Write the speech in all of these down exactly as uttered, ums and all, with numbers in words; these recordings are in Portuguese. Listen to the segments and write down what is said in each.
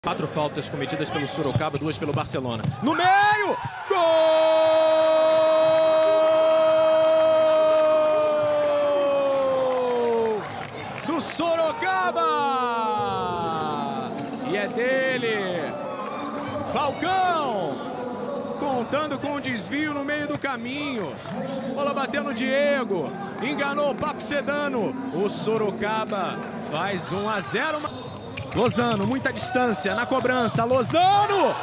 Quatro faltas cometidas pelo Sorocaba, duas pelo Barcelona. No meio! Gol! Do Sorocaba! E é dele! Falcão! Contando com um desvio no meio do caminho. Bola bateu no Diego. Enganou o Paco Sedano. O Sorocaba faz um a zero. Lozano, muita distância na cobrança. Lozano!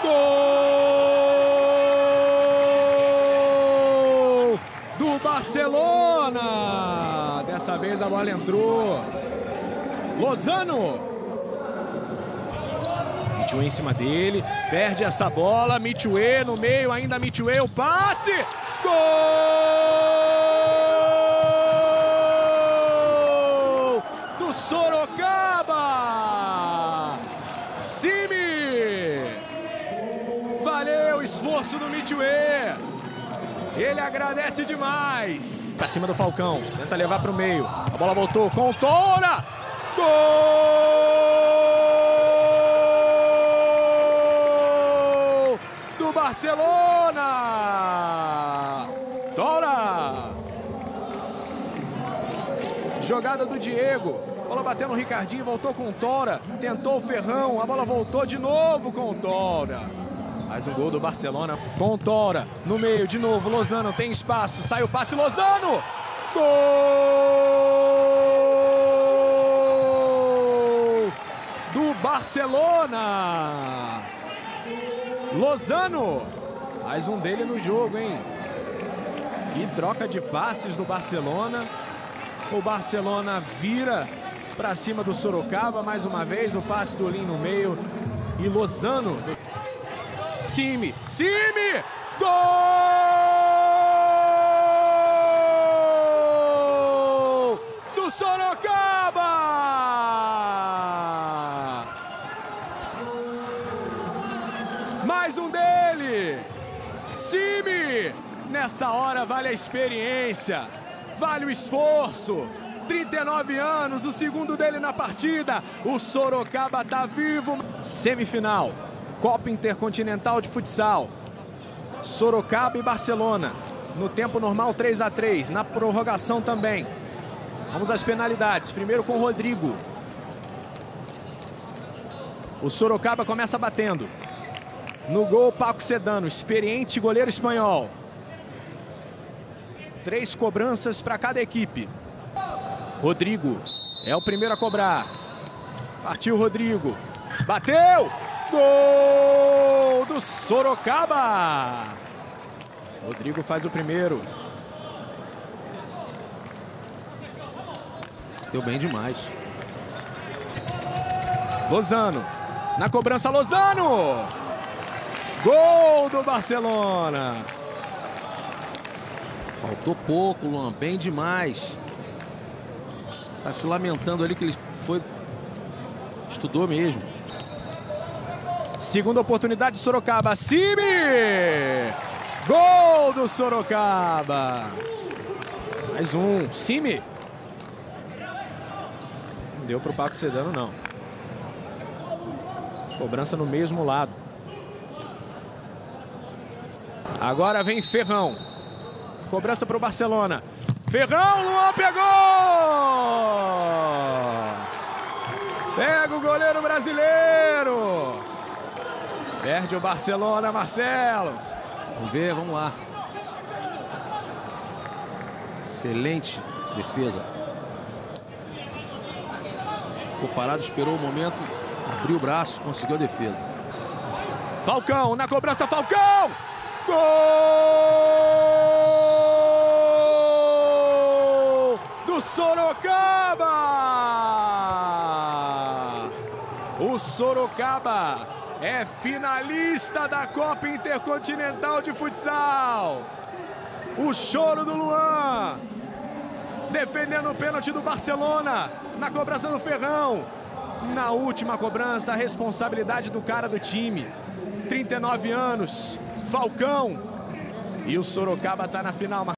Gol! Do Barcelona! Dessa vez a bola entrou. Lozano! Mitchue em cima dele. Perde essa bola. Mitchue no meio. Ainda Mitchue. O passe! Gol! Do Sorocaba! Simi! Valeu o esforço do Mitchue. Ele agradece demais. Pra cima do Falcão. Tenta levar pro meio. A bola voltou com o Toura. Gol! Do Barcelona! Toura! Jogada do Diego. A bola bateu no Ricardinho, voltou com o Toura. Tentou o Ferrão, a bola voltou de novo com o Toura. Mais um gol do Barcelona com o Toura. No meio, de novo, Lozano tem espaço. Sai o passe, Lozano! Gol! Do Barcelona! Lozano! Mais um dele no jogo, hein? E troca de passes do Barcelona. O Barcelona vira para cima do Sorocaba, mais uma vez, o passe do Lin no meio. E Lozano. Simi, Simi! Gol! Do Sorocaba! Mais um dele! Simi! Nessa hora vale a experiência, vale o esforço. trinta e nove anos, o segundo dele na partida. O Sorocaba tá vivo. Semifinal, Copa Intercontinental de Futsal. Sorocaba e Barcelona. No tempo normal, três a três. Na prorrogação também. Vamos às penalidades. Primeiro com o Rodrigo. O Sorocaba começa batendo. No gol, Paco Sedano, experiente goleiro espanhol. Três cobranças para cada equipe. Rodrigo é o primeiro a cobrar. Partiu Rodrigo. Bateu! Gol do Sorocaba! Rodrigo faz o primeiro. Deu bem demais. Lozano. Na cobrança, Lozano! Gol do Barcelona! Faltou pouco, Luan. Bem demais. Tá se lamentando ali que ele foi... Estudou mesmo. Segunda oportunidade de Sorocaba. Simi! Gol do Sorocaba! Mais um. Simi. Não deu pro Paco Sedano, não. Cobrança no mesmo lado. Agora vem Ferrão. Cobrança pro Barcelona. Ferrão, Luan pegou! Pega o goleiro brasileiro! Perde o Barcelona, Marcelo. Vamos ver, vamos lá. Excelente defesa. Ficou parado, esperou o momento, abriu o braço, conseguiu a defesa. Falcão, na cobrança, Falcão! Gol! Do Sorocaba! O Sorocaba é finalista da Copa Intercontinental de Futsal. O choro do Luan. Defendendo o pênalti do Barcelona. Na cobrança do Ferrão. Na última cobrança, a responsabilidade do cara do time. trinta e nove anos. Falcão. E o Sorocaba tá na final.